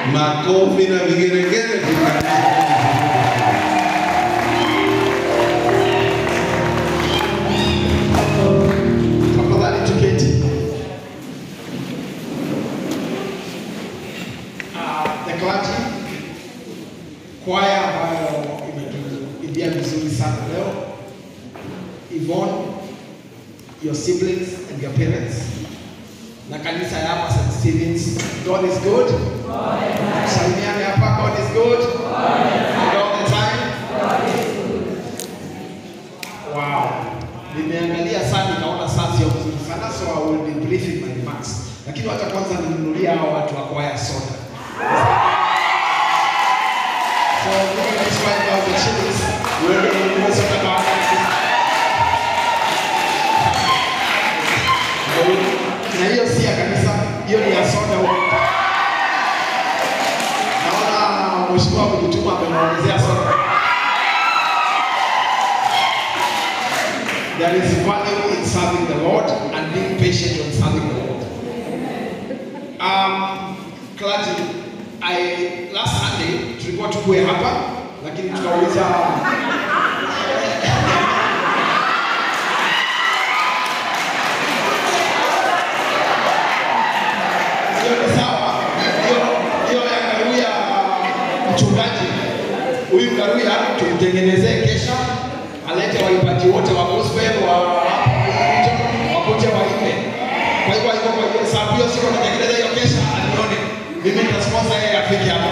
Makofi na vigeregere. Tafadhali tuketi. The clergy kwaya ambayo imetuibia vizuri sana leo. Yvonne, your siblings and your parents. Na kanisa ya hapa St. Stephen's. God is good. Salimiane hapa, God is good. And all the time. Wow. Nimeangalia sana nikaona saa sio mzuri sana, so I will be brief in my remarks. Lakini wacha kwanza ninunulia hao watu wa kwaya soda. So bring this 5,000 shillings. We're going to do something about that. Na hiyo si ya kanisa, hiyo ni ya soda huko. Naona mheshimiwa kujituma ameongezea soda. There is value in serving the Lord and being patient in serving the Lord. Clergy, last Sunday tulikuwa tukue hapa, lakini tukauliza huyu Garuya tumtengenezee kesha, alete waipaji wote wa gospel wa wakuja waimbe. Kwa hivyo iko kwa hiyo sababu hiyo siku tunatengeneza hiyo kesha, anione mimi nita sponsor yeye afike hapa.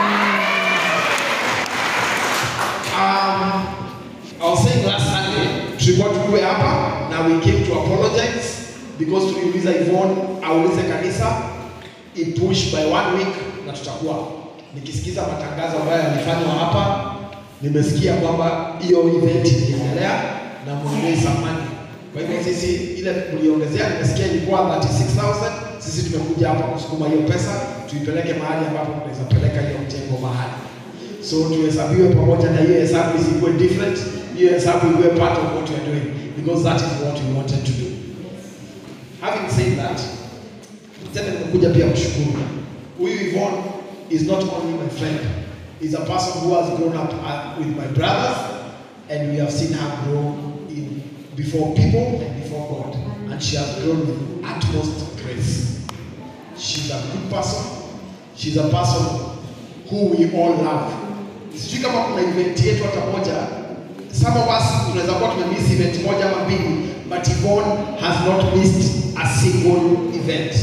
I was saying last Sunday tulikuwa tukue hapa na we came to apologize because tuliuliza Yvonne aulize kanisa ipush by 1 week na tutakuwa nikisikiza matangazo ambayo yalifanywa hapa, nimesikia kwamba hiyo event iliendelea na mwenye samani. Kwa hivyo sisi ile mliongezea, nimesikia ilikuwa 36,000. Sisi tumekuja hapa kusukuma hiyo pesa tuipeleke mahali ambapo tunaweza peleka hiyo mjengo mahali. So tuhesabiwe pamoja na hiyo hesabu isikuwe different, hiyo hesabu iwe part of what we are doing because that is what we wanted to do. Having said that, tena nimekuja pia kushukuru. Huyu Yvonne is not only my friend, he's a person who has grown up with my brothers, and we have seen her grow before people and before God, and she has grown with utmost grace. She's a good person. She's a person who we all love. Sijui kama kuna event yetu hata moja, some of us tunaweza kuwa tumemiss event moja ama mbili, but Yvonne has not missed a single event.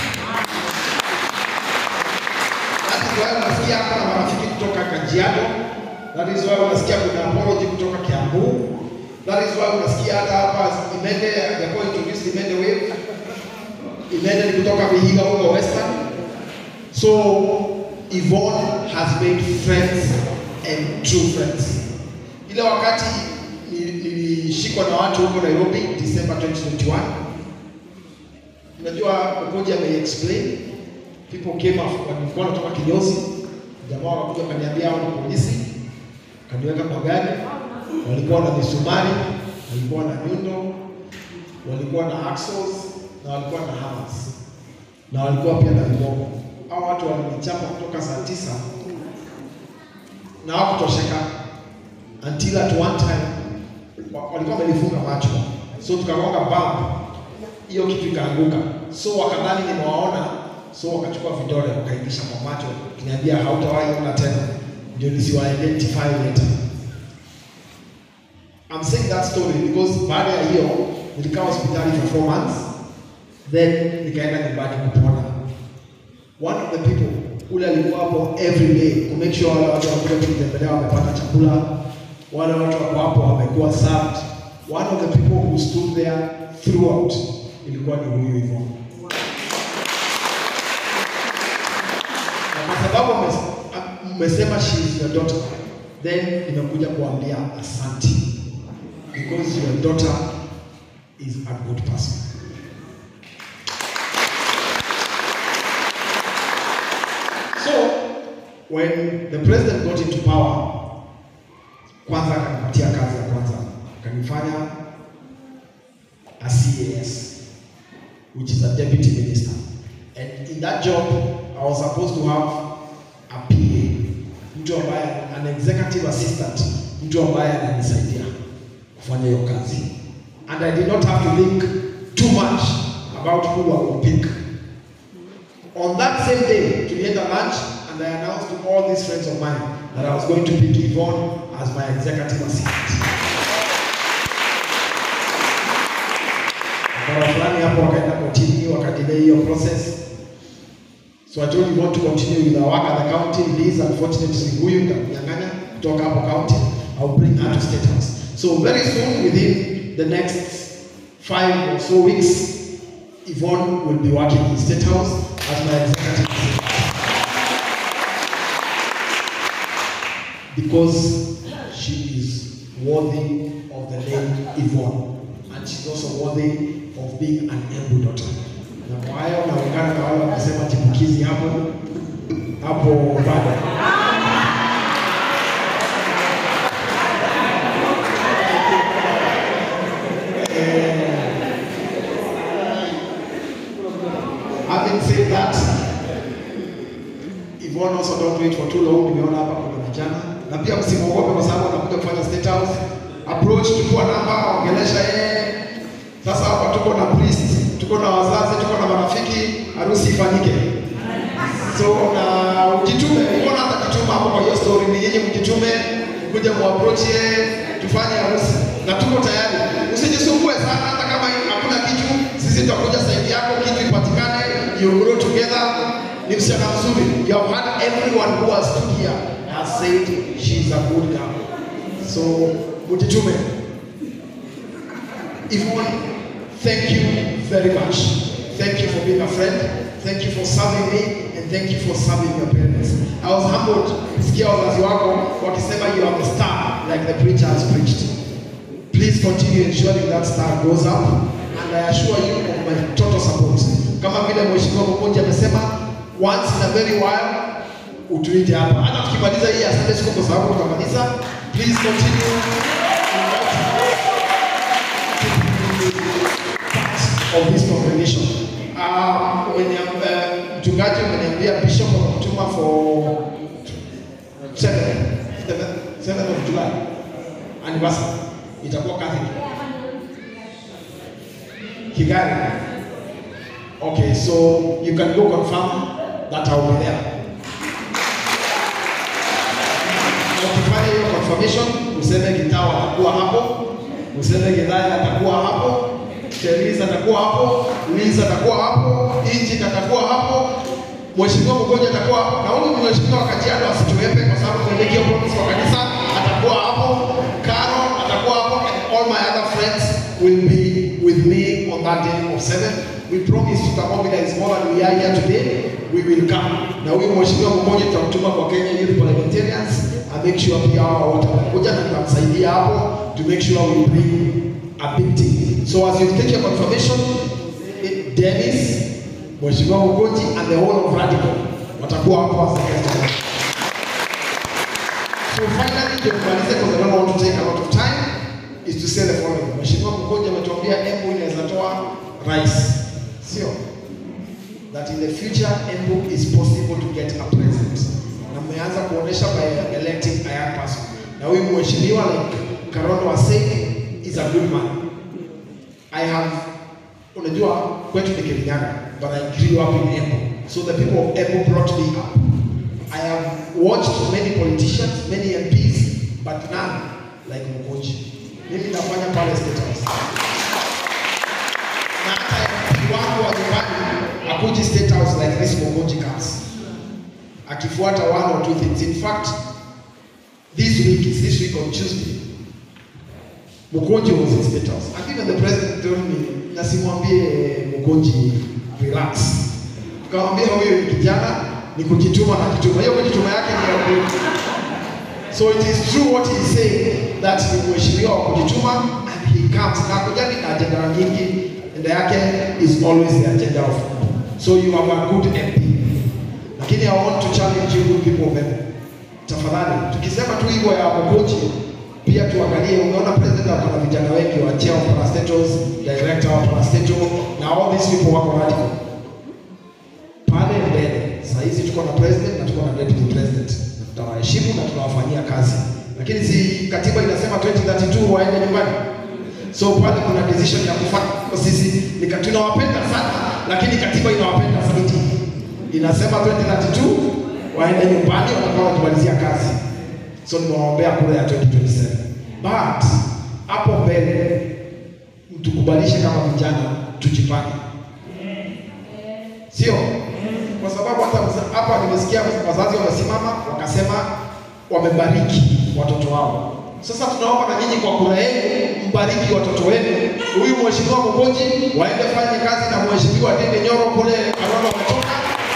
Unasikia hapa na marafiki kutoka Kajiado. That is why unasikia kuna apology kutoka Kiambu. That is why unasikia hata hapa Imende hajakuwa introduced Imende Wave. Imende ni kutoka Vihiga huko Western. So Yvonne has made friends and true friends. Ile wakati nilishikwa na watu huko Nairobi December 2021. Unajua mmoja ame-explain. People came up walikuwa kutoka Kinyozi, jamaa wakakuja kaniambia hao ni polisi, kaniweka kwa gari, walikuwa na misumari, walikuwa na nyundo, walikuwa na axles na walikuwa na hammers. Na walikuwa pia na viboko. Hao watu walinichapa kutoka saa 9 na hawakutosheka until at one time walikuwa wamenifunga macho. So tukagonga bump, hiyo kitu ikaanguka. So wakadhani nimewaona. So wakachukua vidole wakaibisha kwa macho, kiniambia hautawahi ona tena, ndio nisiwa identify later. I'm saying that story because baada ya hiyo nilikaa hospitali for 4 months, then nikaenda nyumbani kupona. One of the people ule alikuwa hapo every day to make sure wale watu wanakuja kutembelea wamepata chakula, wale watu wako hapo wamekuwa served. One of the people who stood there throughout ilikuwa ni huyu Yvonne. Sababu mmesema she is your daughter, then nimekuja kuambia asante because your daughter is a good person. So when the president got into power, kwanza akanipatia kazi ya kwanza, akanifanya a CAS, which is a deputy minister, and in that job I was supposed to have mtu ambaye an executive assistant, mtu ambaye ananisaidia kufanya hiyo kazi. And I did not have to think too much about who I would pick. On that same day, tulienda lunch, and I announced to all these friends of mine that I was going to pick Yvonne as my executive assistant. Kwa fulani hapo wakaenda kotini, wakadelay hiyo process. So I told Yvonne to continue with our work at the county. Liz, unfortunately, huyu ndanyang'anya kutoka hapo county. I'll bring her to State House. So very soon, within the next 5 or so weeks, Yvonne will be working in State House as my executive assistant. Because she is worthy of the name Yvonne, and she's also worthy of being an Embu daughter. Na kwa hayo naungana na wale wanasema chipukizi hapo bado. Having said that, Yvonne also don't wait for too long. Nimeona hapa kuna vijana na pia msimwogope kwa sababu anakuja kufanya State House. Approach, chukua namba, ongelesha yeye. Sasa hapa tuko na priest, tuko na wazazi, tuko na marafiki, harusi ifanyike. So na ujitume, unaona hata kituma hapo kwa hiyo story ni yeye mjitume, kuja muapproach yeye, tufanye harusi. Na tuko tayari. Usijisumbue sana hata kama hakuna kitu, sisi tutakuja side yako, kitu ipatikane, you grow together. Ni msichana mzuri. You have had everyone who has stood here has said she is a good girl. So mjitume. Yvonne, thank you very much. Thank you for being a friend. Thank you for serving me, and thank you for serving your parents. I was humbled kusikia wazazi wako wakisema you are the star like the preacher has preached. Please continue ensuring that star goes up, and I assure you of my total support. Kama vile mheshimiwa Mukunji amesema, once in a very while utuite hapa. Hata tukimaliza hii Sunday school kwa sababu tutamaliza, please continue of this congregation. When mchungaji ameniambia bishop ametuma for 7th of July anniversary, itakuwa Catholic Kigali. Okay, so you can go confirm that I will be there. Ukifanya hiyo confirmation, useme Gitawa atakuwa hapo, useme Githaya atakuwa hapo, Teresa atakuwa hapo, Liz atakuwa hapo, Inji atakuwa hapo, Mheshimiwa Mukunji atakuwa hapo, na huyu mheshimiwa wa Kajiado asituepe kwa sababu mwenyewe promise wa kanisa atakuwa hapo, Karo atakuwa hapo, and all my other friends will be with me on that day of 7. We promise to mobilize more than we are here today. We will come. Na huyu mheshimiwa Mukunji tutamtuma kwa Kenya Youth Parliamentarians and make sure pia hao watakuja na tutamsaidia hapo to make sure we bring a big team. So as you take your confirmation, Dennis, Mheshimiwa Mukunji, and the whole of Radical watakuwa hapo as the guest. So finally, the kumalize because I don't want to take a lot of time, is to say the following. Mheshimiwa Mukunji ametuambia Embu inaweza toa rais. Sio? That in the future Embu is possible to get a president. Na mmeanza kuonesha by electing a young person. Na huyu mheshimiwa like Karondo was saying is a good man. I have, unajua kwetu ni Kirinyaga, but I grew up in Embu. So the people of Embu brought me up. I have watched many politicians, many MPs, but none like Mukunji. Mimi nafanya pale State House. Na hata MP wangu wa nyumbani akuji State House like this Mukunji comes. Akifuata one or two things. In fact, this week on Tuesday, Mukunji was in State House. And even the president told me, nasimwambie Mukunji relax. Tukamwambia huyo ni kijana, ni kujituma na kituma. Hiyo kujituma yake ni ya kweli. So it is true what he said, that ni mheshimiwa wa kujituma, and he comes. Na kujani na agenda nyingi, agenda yake is always the agenda of people. So you have a good MP. Lakini I want to challenge you good people of Embu. Tafadhali, tukisema tu hivyo ya Mukunji, pia tuangalie, umeona president akona vijana wengi wa chair of parastatals, director of parastatal, na all these people wako Radical. Pale mbele, saa hizi tuko na president na tuko na deputy president. tutawaheshimu na tunawafanyia kazi. Lakini si katiba inasema 2032 waende nyumbani. So pale kuna decision ya kufanya. Sisi tunawapenda sana, lakini katiba inawapenda zaidi. Inasema 2032 waende nyumbani watakao kumalizia kazi. So nimewaombea kura ya 2027. But hapo mbele mtukubalishe kama vijana tujipange. Sio? Kwa sababu hapa nimesikia wazazi wamesimama wakasema wamebariki watoto wao. Sasa tunaomba na nyinyi kwa kura yenu mbariki watoto wenu. Huyu mheshimiwa Mugonji waende fanye kazi na mheshimiwa Ndindi Nyoro kule Aroma wametoka.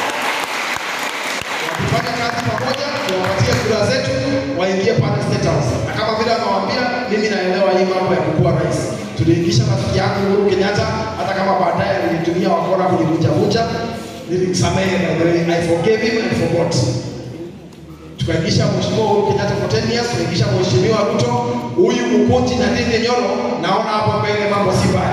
Wakifanya kazi pamoja, tuwapatie kura zetu, waingie pale State House. Na kama vile anawaambia, mimi naelewa hii mambo ya kukuwa rais. Tuliingisha rafiki yangu Uhuru Kenyatta, hata kama baadaye nilitumia wakora kunivunja, nilimsamehe by the way. I forgave him and forgot. Tukaingisha mheshimiwa Uhuru Kenyatta for 10 years, tukaingisha mheshimiwa Ruto, huyu Mugonji na Ndindi Nyoro, naona hapo mbele mambo si baya.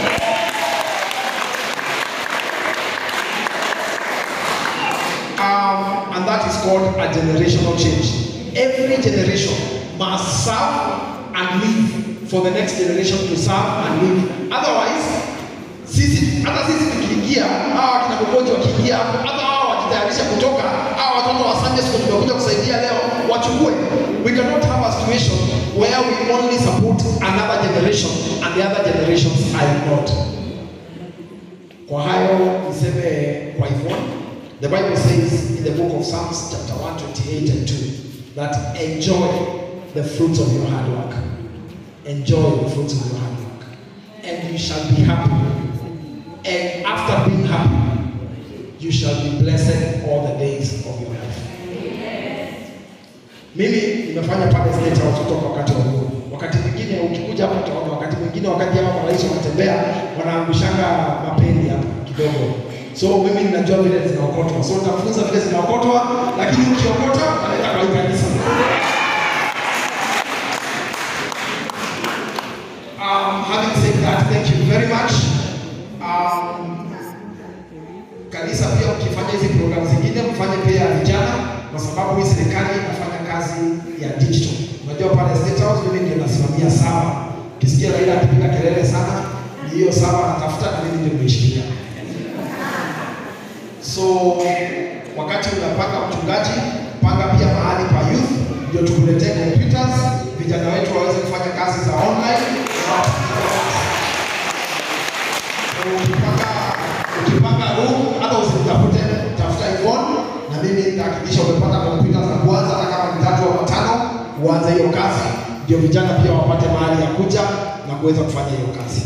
And that is called a generational change. Every generation must serve and live for the next generation to serve and live. Otherwise, hata sisi tukiingia, hawa kina Mugonji wakiingia hapo, hata hawa wakitayarisha kutoka, hawa watoto wa Sunday school tumekuja kusaidia leo, wachukue. We cannot have a situation where we only support another generation and the other generations are ignored. Kwa hayo niseme kwa hivyo, the Bible says in the book of Psalms chapter 128 and 2 that enjoy the fruits of your hard work. Enjoy the fruits of your hard work. And you shall be happy. And after being happy, you shall be blessed all the days of your life. Mimi nimefanya pale State House kutoka wakati wa Uhuru. Wakati mwingine ukikuja hapa utaona, wakati mwingine wakati hapa marais wanatembea wanaangushanga mapeni hapa kidogo. So mimi ninajua vile zinaokotwa. So nitafunza vile zinaokotwa, lakini ukiokota unaleta kwa kanisa. Having said that, thank you very much. Kanisa pia ukifanya hizi programu zingine mfanye pia vijana, kwa sababu hii serikali inafanya kazi ya digital. Unajua pale State House mimi ndio nasimamia saba. Ukisikia Raila akipiga kelele sana, hiyo saba natafuta na mimi ndio nimeshikilia. So wakati unapanga mchungaji, panga pia mahali pa youth ndio tukuletee computers, vijana wetu waweze kufanya kazi za online. Ukipanga room, hata usitafute, tafuta iPhone na mimi nitahakikisha umepata kompyuta za kwanza, hata kama ni 3 au 5, uanze hiyo kazi, ndio vijana pia wapate mahali ya kuja na kuweza kufanya hiyo kazi.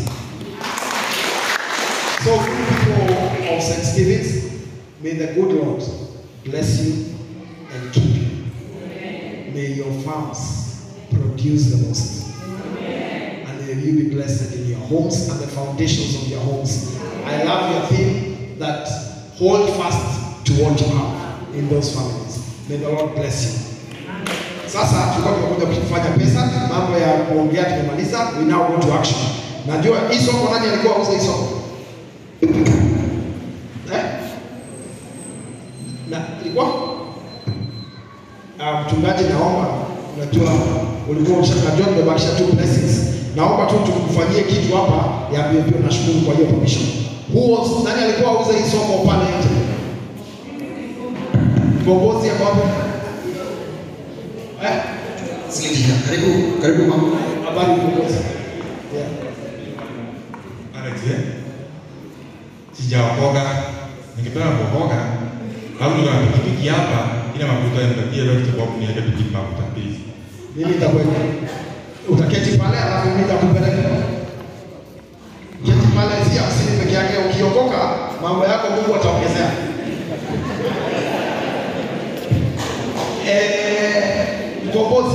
So people of St. Stephen's, may the good Lord bless you and keep you. May your farms produce the most. And may you be blessed in your homes and the foundations of your homes. I love your theme that hold fast to what you have in those families. May the Lord bless you. Sasa tulikuwa tumekuja kufanya pesa, mambo ya kuongea tumemaliza. We now go to action. Najua hii soko nani alikuwa auza hii soko? Na ilikuwa mchungaji, naomba, unajua ulikuwa unajua tumebakisha 2 blessings. Naomba tu tukufanyie kitu hapa ya BB. Nashukuru kwa hiyo permission. Nani alikuwa auza hii soko pale nje? Viongozi ya wapi? Sikia, karibu mama. Habari viongozi. Anaje? Sijaokoka. Nikipenda kuokoka, au ndo pikipiki hapa ina mafuta nitatia leo kwa sababu niweke pikipiki mafuta pili. Mimi nitakwenda. Utaketi pale alafu mimi nitakupeleka. Keti pale si asili peke yake, ukiokoka mambo yako Mungu ataongezea. Mkombozi.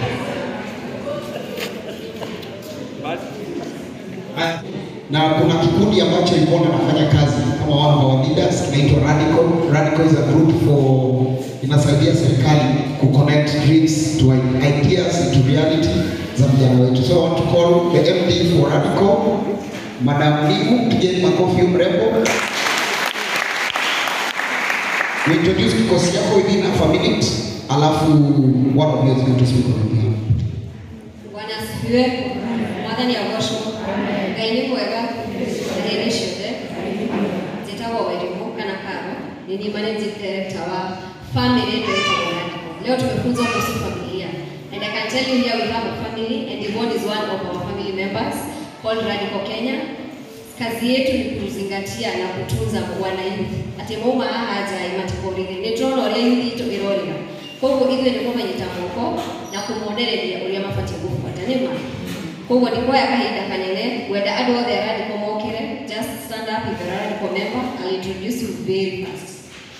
Na kuna kikundi ambacho iko nafanya kazi kama wao wa leaders kinaitwa Radical. Radical is a group for inasaidia serikali ku connect dreams to ideas to reality za vijana wetu. So I want to call the MD for Radical, Madam Liku, pigeni makofi mrembo. We introduce kikosi yako within a minute. alafu one of you is going to speak on behalf. Bwana asifiwe. Mwathani agocwo. Ngai nĩ mwega hĩndĩ ciothe. Njĩtagwo Wairimu kana Karo. Ni managing director wa family director wa Radical. Leo tumefunzwa kuhusu familia. And I can tell you here we have a family and Yvonne is one of our family members called Radical Kenya. Kazi yetu ni kuzingatia na kutunza wanayouth. Ati muma haja imatikorire. Nĩ tũrona ũrĩa youth itũ ĩrorĩra. Koguo ithuĩ nĩ kũmenyita moko na kũmonereria ũrĩa mabatie gũbuata nĩma. Koguo nĩ kuoya kahinda kanene wenda andũ othe a Radical mokire. Just stand up with the Radical member. I'll introduce you very fast.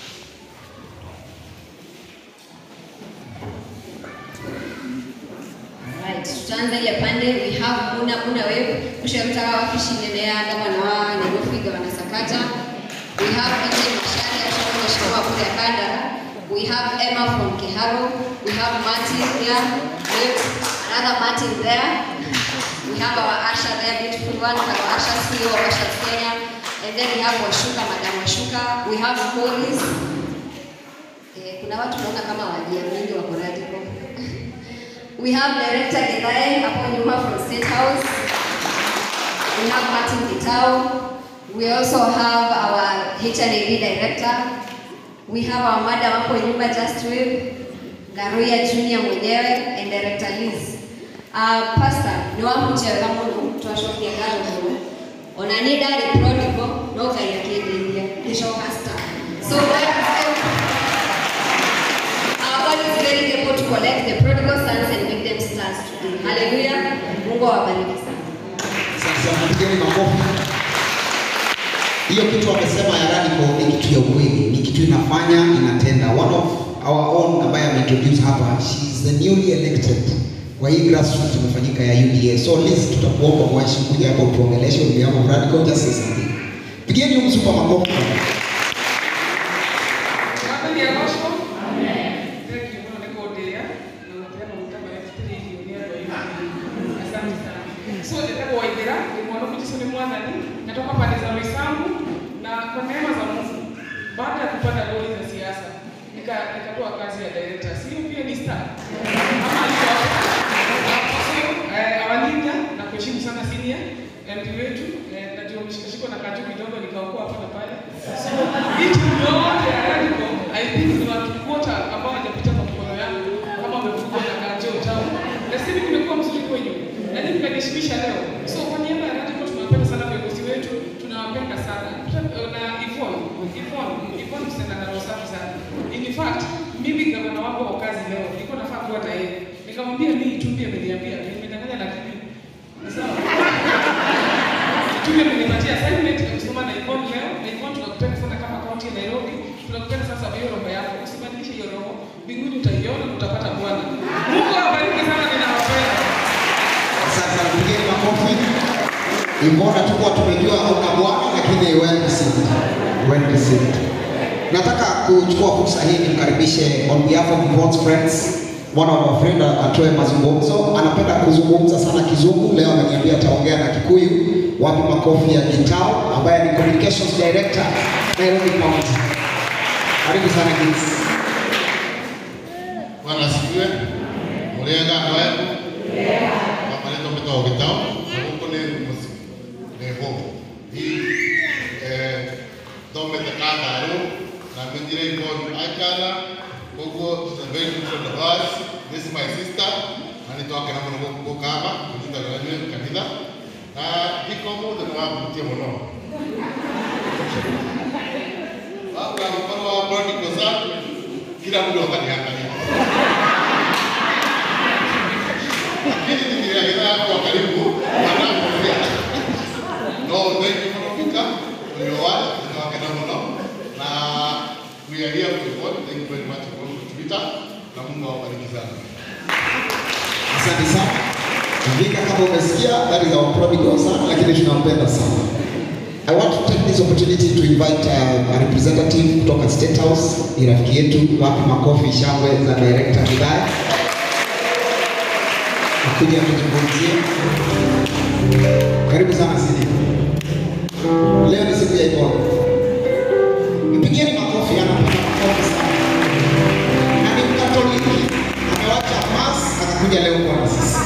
Tutaanza ile pande. We have Muna Web kusharuta wafishi nene ya gavana wa Nairobi, Gavana Sakaja. We have Ije Mashari atoka mheshimiwa kule Kandara. We have Emma from Kiharo. We have Martin here. Another Martin there. We have our Asha there, beautiful one. Our Asha CEO of Asha Kenya. And then we have Washuka, Madam Washuka. We have Morris. Kuna watu naona kama wajiamini wako Radical. We have Director Githae hapo nyuma from State House. We have Martin Gitau. We also have our HRD Director. We have our Madam hapo nyuma Just Wave, Garuya Junior mwenyewe and Director Liz. Pastor, ni wangu chewe kama tuwashokia garo. Onanida the prodigal, no kaya kidilia. Kisho pastor. So God is very able to collect the prodigal sons and make them stars today. Hallelujah. Mungu awabariki sana. Sasa mpigeni makofi. Hiyo kitu amesema ya Radical ni kitu ya ukweli, ni kitu inafanya, inatenda. One of our own ambaye ameintroduce hapa, she is the newly elected kwa hii grassroots tumefanyika ya UDA. So Liz, tutakuomba mwashi kuja hapa utuongeleshe on behalf of Radical, just say something. Pigeni msupa makofi. So ndio waidera ni mwana kujisoni mwanani natoka pande za Roysambu na kwa neema za Mungu baada ya kupata roli za siasa nikatoa kazi ya director. Sio pia ni star. Ama awalinda na kuheshimu sana senior MP wetu na ndio mshikashiko na kacho kidogo nikaokoa hapa na pale. So vitu vyote ya Radical I think ni watu wote ambao hajapita kwa mkono yangu kama wamefukua na kacho chao. Na sisi nimekuwa mzuri kwenye na nini kanishibisha leo. So kwa niaba ya Radical tunawapenda sana viongozi wetu, tunawapenda sana. Na Yvonne msema na rosafi sana. In fact, mimi gavana wako wa kazi leo, nilikuwa nafaa kuwa na yeye. Nikamwambia mimi Tumbi ameniambia, nimedanganya na kipi. Sawa. Tumbi amenipatia assignment ya kusoma na Yvonne leo. Na Yvonne tunakupenda sana kama kaunti ya Nairobi. Tunakupenda sasa hiyo roho yako. Usibadilishe hiyo roho. Mbinguni utaiona na utapata Bwana. Mungu awabariki sana, ninawapenda. Sasa mpigeni makofi. Mbona tukua tumejua una Bwana lakini well received. Nataka kuchukua fursa hii nimkaribishe on behalf of Yvonne's friends, one of our friends atoe mazungumzo. Anapenda kuzungumza sana Kizungu, leo ameniambia ataongea na Kikuyu. Wapi makofi ya Gitau ambaye ni communications director Nairobi County. Karibu sana kids. Bwana asifiwe. Murianga wewe. Kama leo tumetoka Gitau, huko ni muziki. Hope. Hii dome takadaro na mendire Yvonne Akala. Huko is a very good friend of ours. This is my sister. Anitoka na mwana kwa kama, ndio ndio kanisa. Hiko moja na wakutia mwana. Baba alikuwa wa Prodigal sana. Kila mtu akaniangalia. Lakini niliangalia hapo karibu wanapoongea. No, thank you for Africa. For your work, we are here for God. Thank you very much for Twitter. Na Mungu awabariki sana. Asante sana. Vika kama umesikia, that is our prodigal son, lakini tunampenda sana. I want to take this opportunity to invite a representative kutoka State House, ni rafiki yetu, wapi makofi shangwe za director Githae. Akuja kuzungumzia. Karibu sana Sidi. Leo ni siku ya Yvonne. Mpigeni makofi, anapata makofi sana. Na ni Mkatoliki. wamekuja leo kwa sisi.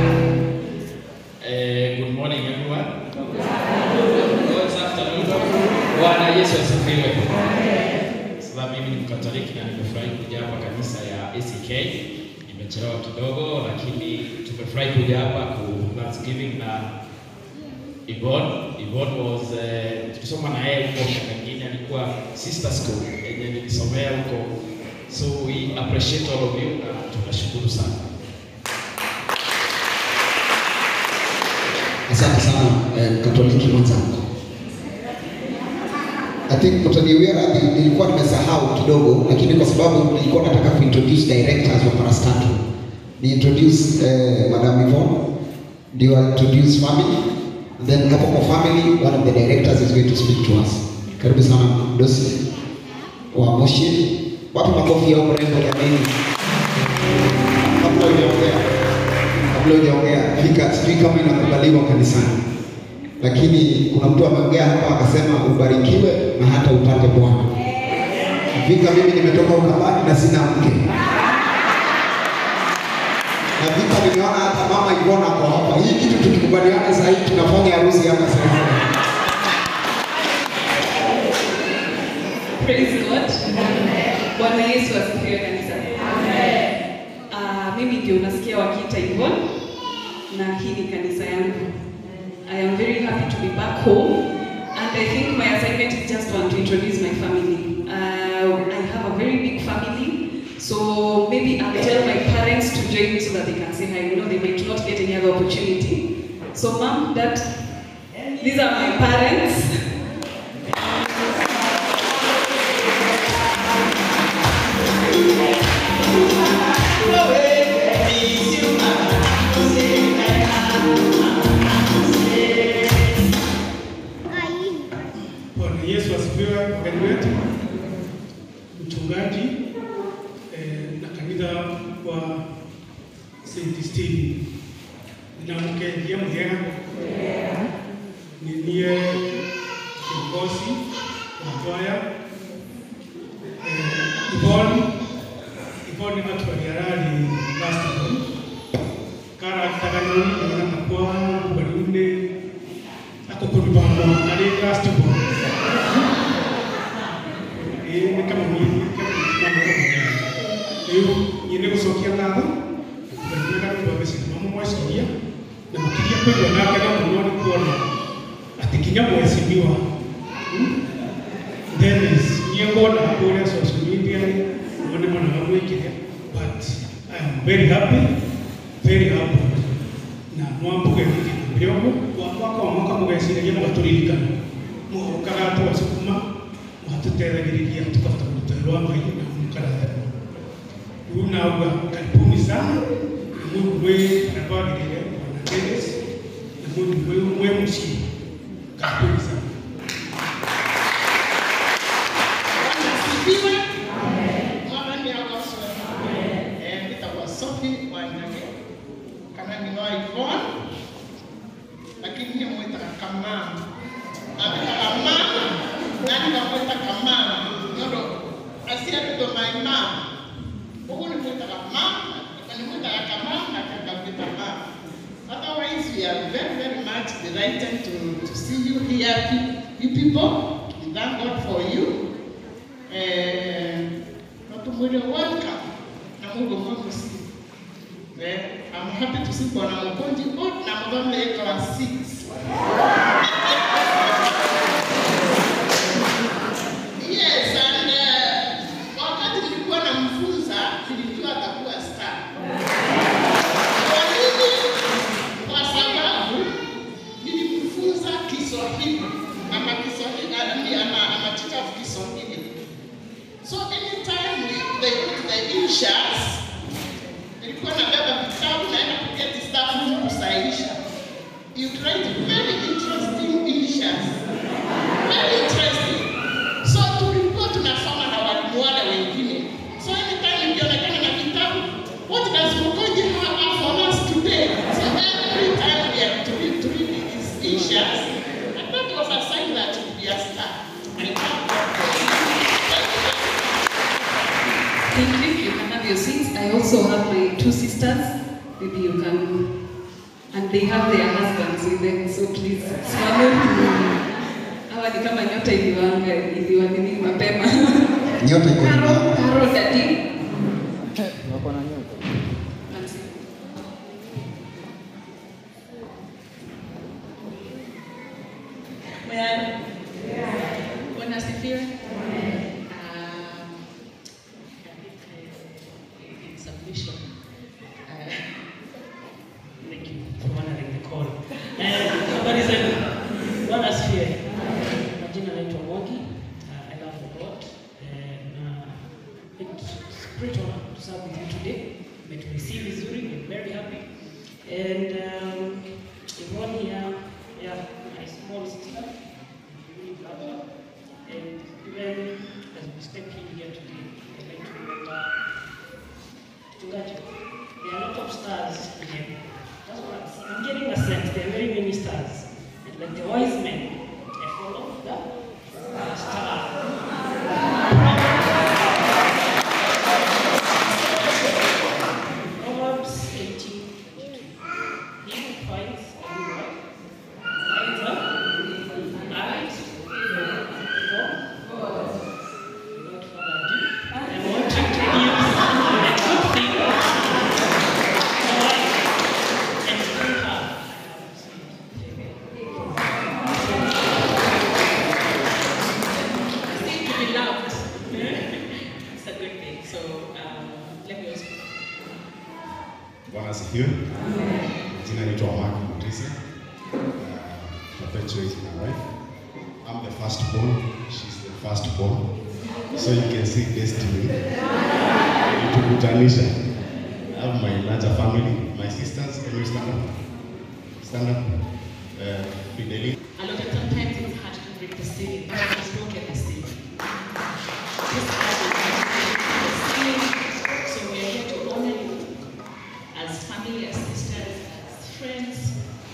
Good morning everyone. Good afternoon. Bwana Yesu asifiwe. Sababu mimi ni Mkatoliki na nimefurahi kuja hapa kanisa ya ACK. Nimechelewa kidogo lakini tumefurahi kuja hapa ku Thanksgiving na Yvonne. Yvonne was tukisoma na yeye huko mwingine alikuwa sister school yenye nilisomea huko. So we appreciate all of you na tunashukuru sana. Asante sana Katoliki mwenzangu. I think utaniwia radhi, nilikuwa nimesahau kidogo lakini kwa sababu nilikuwa nataka kuintroduce directors wa Parastato. Ni introduce Madam Yvonne, ndio introduce family. Then hapo kwa family, one of the directors is going to speak to us. Karibu sana Dosi wa Moshi. Wapi makofi ya mrembo jamani. Kabla hujaongea, fika sijui kama inakubaliwa kanisani. Lakini kuna mtu ameongea hapa akasema ubarikiwe na hata upate Bwana. Fika mimi nimetoka ukabani na sina mke. Na vita nimeona hata mama Yvonne ako hapa. Hii kitu tukikubaliana sasa hivi tunafanya harusi hapa sasa. Praise God. Bwana Yesu asifiwe kanisa. Mimi ndio unasikia wakiita Yvonne na hii ni kanisa yangu. I am very happy to be back home and I think my assignment is just one to introduce my family. I have a very big family, so maybe I'll tell my parents to join me so that they can say hi. You know, they might not get any other opportunity. So Mom, Dad, these are my parents. Bwana Yesu asifiwe. Wageni wetu, mchungaji na kanisa wa St. Stephen na mke ndiye mjera ndiye kiongozi wa kwaya Yvonne atwaliarali last month kara taganoni na kwa balunde akokubamba na last month ni kama mimi leo yene kusokia nada kubeneka kwa besi mama mwasikia na mkiria kwa naka na muone kuona atikinya mwesibiwa Dennis yengo na kule social media wone mwana wangu ikile but I am very happy na mwambuke kiti biryogo wako mwaka mugashira yema baturirikana mu karatu wasukuma muhatuteragiria tukafuta kutarwa mayi na mukarata unawa karibuni sana Mungu wewe anabadilika na Dennis na Mungu wewe mshi karibuni sana. Otherwise, we are very, very much delighted to see you here, you people. We thank God for you. Welcome. I'm happy to see Bwana Mukonji out na mwadome class 6. Yes, and wakati nilikuwa namfunza nilijua atakuwa star. Kwa nini? Kwa sababu nilimfunza Kiswahili ama teacher of Kiswahili. So anytime they go to the inshas, nilikuwa nabeba vitabu naenda kuketi staff room kusahihisha. You write very interesting inshas. Very interesting. So tulikuwa tunasoma na walimu wale wengine. So anytime nikionekana na vitabu, what does Mukonji have for us today? So every time we have to read these inshas, and that was a sign that you would be a star. Thank you. You can have your seats. I also have my two sisters. maybe you can, and they have their husbands with them, so please, hawa ni kama nyota iliwanini mapema. Nyota iko nyuma. Karo dadi. Wako na nyota. Bwana asifiwe. Submission. Thank you for honoring the call. Habari zenu. Bwana asifiwe. Majina naitwa Mogi. I love the Lord. It's great honor to serve with you today. Umetureceive vizuri. We're very happy. And Yvonne here, yeah, my small sister. Really love her. And even as we step in here today, I'd like to remember there are a lot of stars in heaven. That's what I'm seeing. I'm getting a sense there are very many stars. And like the wise men, I follow the star. Proverbs 18:22. He who finds a good wife finds a marriage for God. Without further ado, I want to introduce a good thing. Bwana asifiwe. Jina naitwa Mark Mutesi. Perpetuate my wife. I'm the firstborn. She's the firstborn. So you can see destiny. Tukutanisha. I have my larger family. My sisters, can you stand up? Stand up. Fidelity. A lot of times it's hard to break the ceiling, but I just broken the ceiling. This so we are here to honor you as family, as sisters, as friends.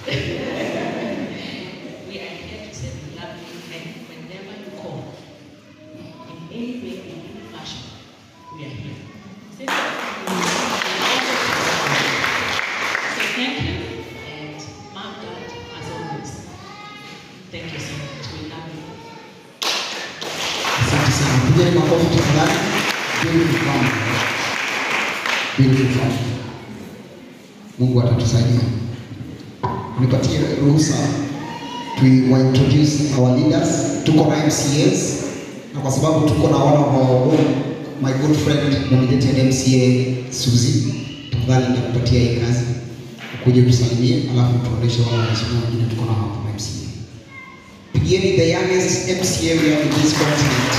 We are here to say we love you, and whenever you call, in any way, in any fashion, we are here. Say thank you, and Mom, Dad, as always. Thank you so much. We love you. Asante sana. Pigeni makofi tafadhali. Beautiful family. Beautiful family. Mungu atatusaidia. Nipatie ruhusa to introduce our leaders. Tuko na MCAs na kwa sababu tuko na one of our my good friend nominated MCA Suzy, tafadhali nitakupatia hii kazi. Ukuje tusalimie alafu tuoneshe wale wanaheshimiwa wengine tuko na hapo MCA. Pigieni the youngest MCA we have in this continent.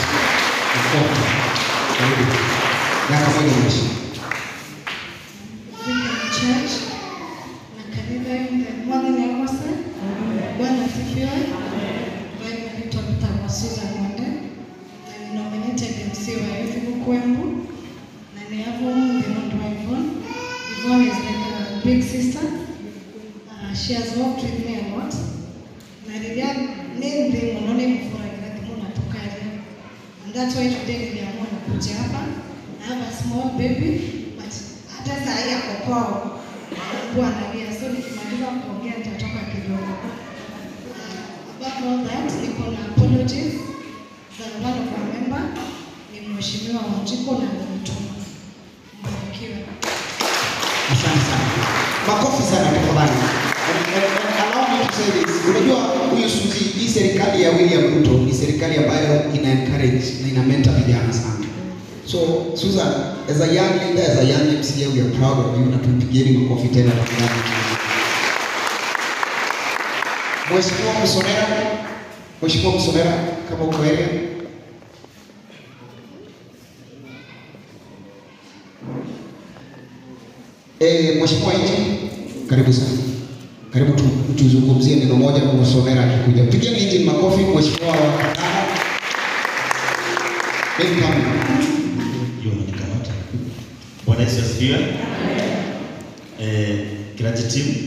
Miaka moja mwisho. Church na kanisa mwana ni Amosa. Bwana asifiwe. Bwana anaitwa Mtama Susan Mwende. Na ni nominated MC wa Youth Bukwembu. Na ni hapo the Mondo Yvonne. Yvonne is like a big sister. She has worked with me a lot. Na nilia nende monone mfurahi muna tukari. And that's why today niliamua kuja hapa. I have a small baby, but hata saa hii ako kwao. Bwana analia, so nikimaliza kuongea nitatoka kidogo. About all that, niko na apologies za one of our member, ni Mheshimiwa Wanjiko na Mtuma. Mbarikiwe. Asante sana. Makofi sana tafadhali. Allow me to say this. Unajua huyu Suzy, hii serikali ya William Ruto ni serikali ambayo ina encourage na ina mentor vijana sana. So Susan, as a young leader, as a young MCA, we are proud of you na tupigieni makofi tena tafadhali. Mheshimiwa Msonera, kama uko area. Mheshimiwa Inji, karibu sana. Karibu tuzungumzie neno moja kwa Msonera akikuja. Pigieni Inji makofi Mheshimiwa wa Katana. Welcome. Bwana Yesu asifiwe. Gratitude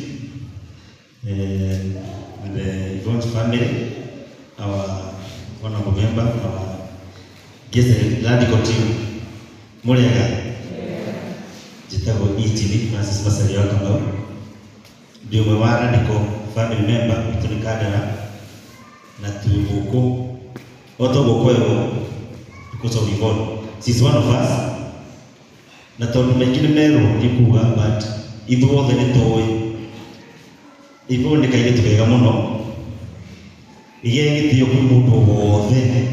with the Yvonne's family, our honorable member, our guest radical team. Morega. Jitago Injili Francis Masalia Kamau. Ndio mwara niko family member tunikadara na tuko otogo kwero because of Yvonne. She's one of us. Na tondu mengine mero ndikuga but ithuothe nĩ tũĩ Yvonne nĩ kairĩtu kega mũno igie gĩtĩo kwĩ mũndũ wothe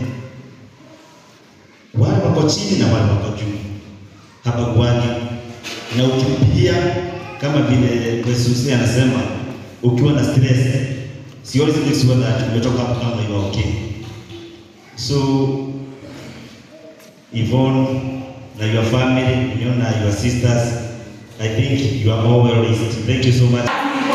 wale wako chini na wale wako juu habaguani, na ukimpia kama vile Jesus anasema ukiwa na stress si always make sure that umetoka hapo kama you are okay. So Yvonne na your family, you know, your sisters, I think you are all well raised. Thank you so much.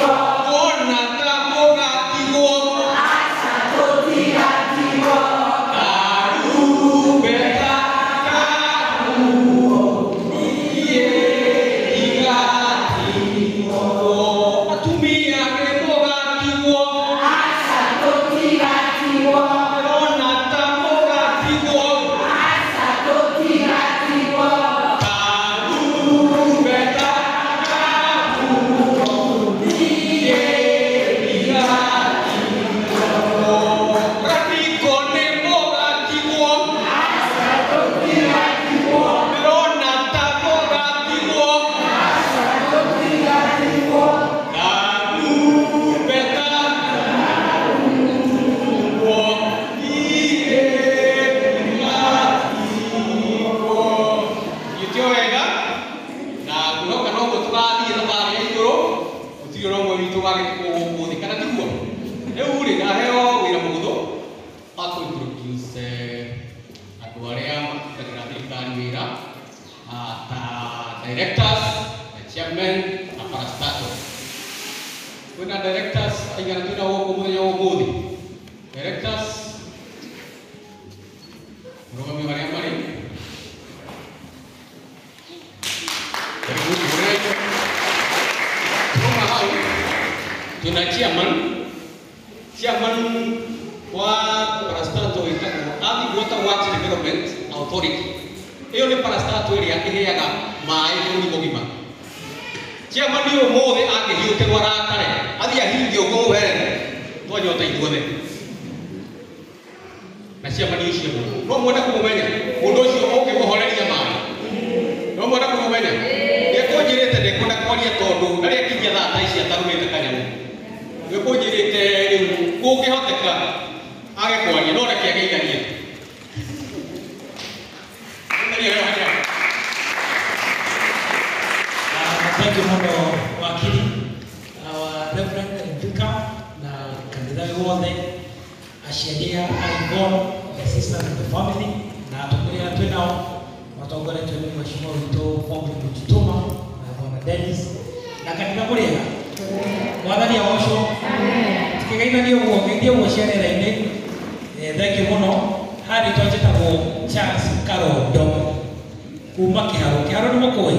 Directors, the chairman, and parastatal. When the directors, I got to know directors, Romy Mariamari. Tuna chairman wa parastatal itakuwa Adi Water Works Development Authority. Hiyo ni parastatal area iheaga mai bũrũri mũgima. Chairman ũyũ ũmũthĩ angĩhiũkĩrwo arakare athiĩ ahinge ũguo werere twanyota ithuothe. Na chairman ũcio no mwenda kũmũmenya mũndũ ũcio ũngĩmũhoreria mai. No mwenda kũmũmenya nĩekũnjĩrĩte ndekwenda kwaria tondũ ndarĩa kinyia thaa ta ici atarumĩte kanyamũ. Nĩekũnjĩrĩte rĩu kũngĩhoteka age kwaria no reke ageithanie. Thank you muno wakili our reverend Mtuka na kanitha wothe aciaria Yvonne, the sisters and the family na tukuria twinao watongoretwe ni mheshimiwa witũ Bob Mututuma na bwana Dennis na kanitha mũrĩega mwathani awocwo tukigeithania ũguo ngeithia ũguo ciarĩra-inĩ thank you muno harĩ twanjĩtagwo Charles Karondo kuma kĩharo nĩ mũkũĩ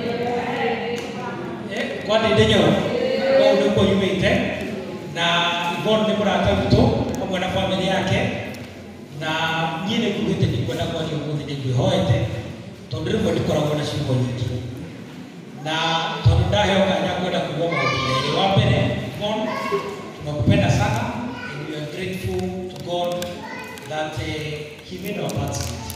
kwani ndenyo kwa uliko yumite na Yvonne ni murata witũ hamwe na family yake na nyine kugite ni kwenda kwa hiyo muthi ni ngwihoete tondu rimwe ndikoragwo na ciugo nyingĩ na tondu ndaheo kanya kwenda kuuga maũndũ merĩ. Wa mbere Yvonne tunakupenda sana and we are grateful to God that he made our paths.